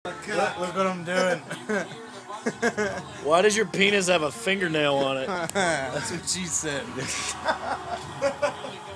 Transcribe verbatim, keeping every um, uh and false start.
Look, look what I'm doing. Why does your penis have a fingernail on it? That's what she said.